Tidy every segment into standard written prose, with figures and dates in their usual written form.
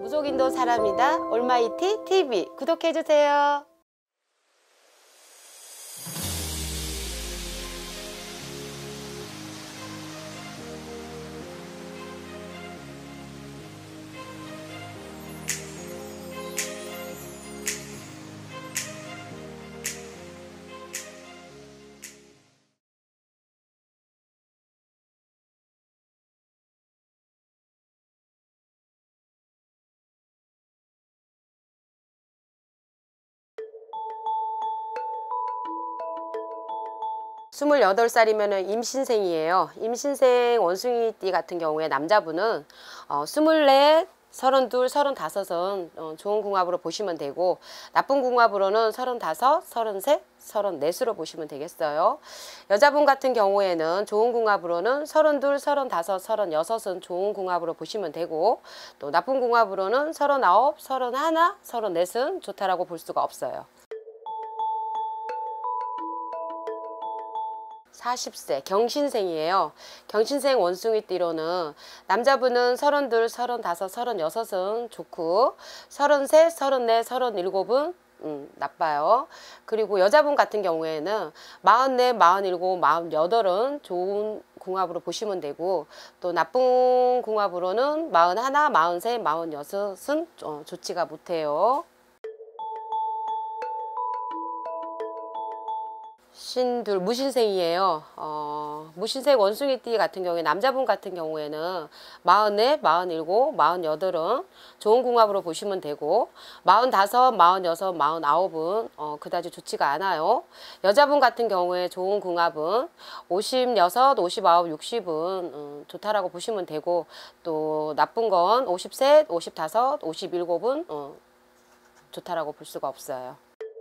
무속인도 사람이다 올마이티 TV 구독해주세요. 스물여덟 살이면 임신생이에요. 임신생 원숭이띠 같은 경우에 남자분은 24, 32, 35은 좋은 궁합으로 보시면 되고, 나쁜 궁합으로는 35, 33, 34으로 보시면 되겠어요. 여자분 같은 경우에는 좋은 궁합으로는 32, 35, 36은 좋은 궁합으로 보시면 되고, 또 나쁜 궁합으로는 39, 31, 34은 좋다라고 볼 수가 없어요. 40세 경신생이에요. 경신생 원숭이띠로는 남자분은 32, 35, 36은 좋고 33, 34, 37은 나빠요. 그리고 여자분 같은 경우에는 44, 47, 48은 좋은 궁합으로 보시면 되고, 또 나쁜 궁합으로는 41, 43, 46은 좋지가 못해요. 신둘 무신생이에요. 무신생 원숭이띠 같은 경우에 남자분 같은 경우에는 44, 47, 48은 좋은 궁합으로 보시면 되고, 45, 46, 49은 그다지 좋지가 않아요. 여자분 같은 경우에 좋은 궁합은 56, 59, 60은 좋다라고 보시면 되고, 또 나쁜 건 53, 55, 57은 좋다라고 볼 수가 없어요.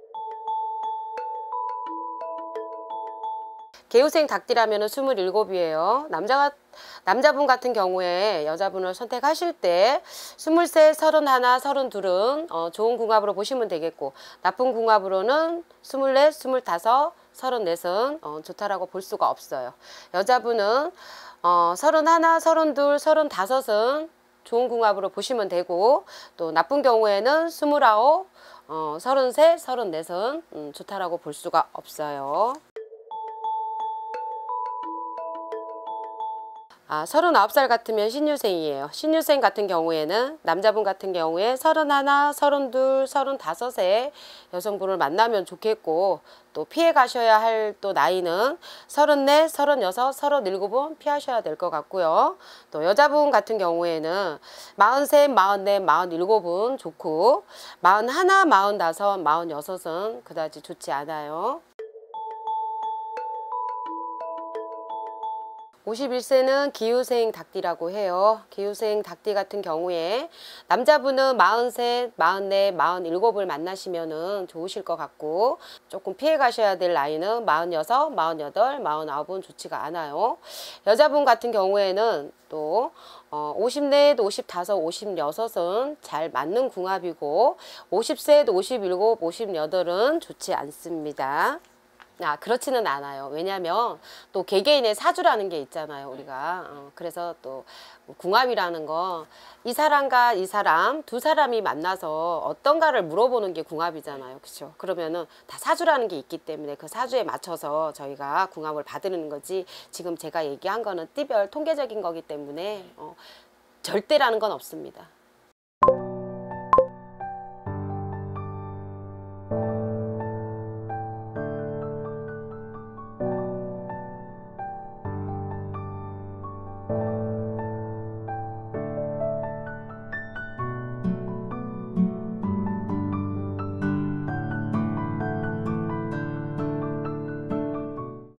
개우생 닭띠라면 27이에요. 남자분 같은 경우에 여자분을 선택하실 때 23, 31, 32은 좋은 궁합으로 보시면 되겠고, 나쁜 궁합으로는 24, 25, 34은 좋다라고 볼 수가 없어요. 여자분은 31, 32, 35은 좋은 궁합으로 보시면 되고, 또 나쁜 경우에는 29, 33, 34은 좋다라고 볼 수가 없어요. 39살 같으면 신유생이에요. 신유생 같은 경우에는 남자분 같은 경우에 31, 32, 35세 여성분을 만나면 좋겠고, 또 피해 가셔야 할 또 나이는 34, 36, 37은 피하셔야 될 것 같고요. 또 여자분 같은 경우에는 43, 44, 47은 좋고, 41, 45, 46은 그다지 좋지 않아요. 51세는 기후생 닭띠라고 해요. 기후생 닭띠 같은 경우에 남자분은 43, 44, 47을 만나시면 좋으실 것 같고, 조금 피해 가셔야 될 나이는 46, 48, 49은 좋지가 않아요. 여자분 같은 경우에는 또 54, 55, 56은 잘 맞는 궁합이고, 50세, 57, 58은 좋지 않습니다. 그렇지는 않아요. 왜냐하면 또 개개인의 사주라는 게 있잖아요, 우리가. 그래서 또 궁합이라는 거, 이 사람과 이 사람 두 사람이 만나서 어떤가를 물어보는 게 궁합이잖아요, 그렇죠? 그러면은 다 사주라는 게 있기 때문에 그 사주에 맞춰서 저희가 궁합을 받으는 거지, 지금 제가 얘기한 거는 띠별 통계적인 거기 때문에 절대라는 건 없습니다.